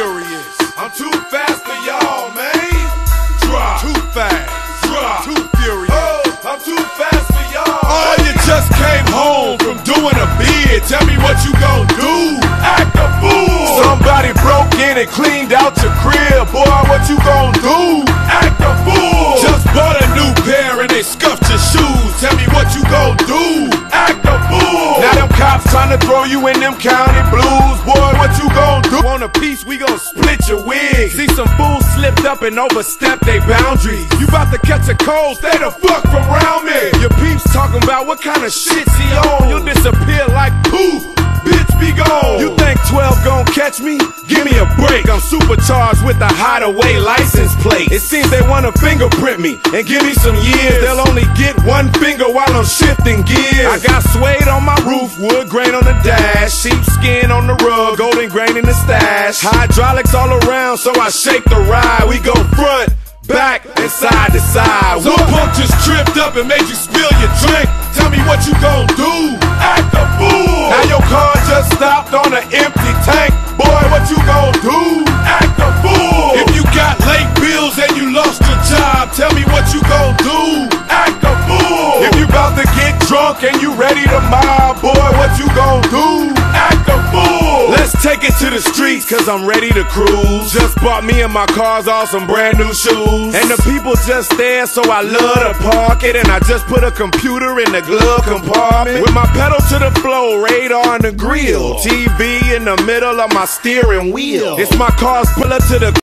furious. I'm too fast for y'all, man. Drop. Too fast. Drop. Too furious. Oh, I'm too fast for y'all. Oh, you just came home from doing a bid. Tell me what you gon' do. Act a fool. Somebody broke in and cleaned out your crib. Boy, what you gon' do? Act a fool. Just bought a new pair and they scuffed your shoes. Tell me what you gon' do. Act a fool. Now them cops trying to throw you in them county blues. Boy, what you gon' do? On a piece, we gon' split your wig. See some fools slipped up and overstepped their boundaries. You about to catch a cold, stay the fuck from around me. Your peeps talking about what kind of shit's he on. You'll disappear like poof. Bitch, be gone. You think 12 gon' catch me? Give me a break. I'm supercharged with a hideaway license plate. It seems they wanna fingerprint me and give me some years. They'll only get one finger while I'm shifting gears. I got suede on my roof, wood grain on the dash, sheepskin on the rug, golden grain in the stash. Hydraulics all around, so I shake the ride. We go front, back, and side to side. Some punk just tripped up and made you spill your drink. Tell me what you gon' do. Act a fool. Now your car just stopped on an empty tank. Boy, what you gon' do? Act a fool. If you got late bills and you lost your job, tell me what you gon' do. Act a fool. If you about to get drunk and you ready to mob, boy, what you gon' do? Act a fool. Let's take it to the streets, cause I'm ready to cruise. Just bought me and my cars all some brand new shoes. And the people just there, so I love to park it. And I just put a computer in the glove compartment. With my pedal to the floor, radar on the grill, TV in the middle of my steering wheel. It's my car's pull up to the